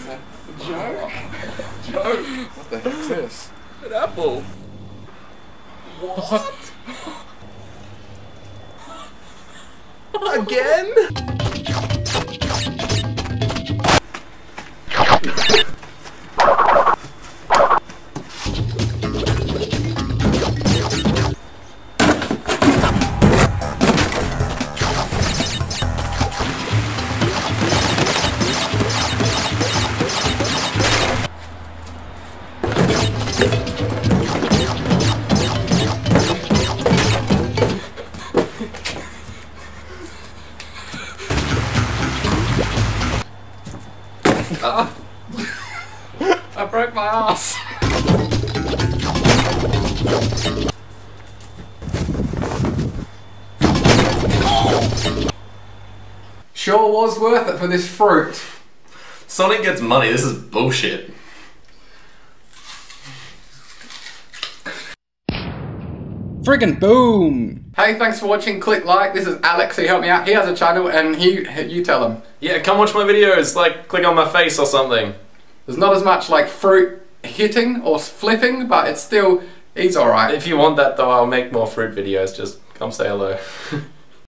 A joke? Joke? What the heck's this? An apple. What? Again? I broke my ass. Sure was worth it for this fruit. Sonic gets money, this is bullshit. Friggin' boom! Hey, thanks for watching. Click like. This is Alex. He helped me out. He has a channel, and you tell him. Yeah, come watch my videos, like click on my face or something. There's not as much like fruit hitting or flipping, but it's still, he's alright. If you want that though, I'll make more fruit videos, just come say hello.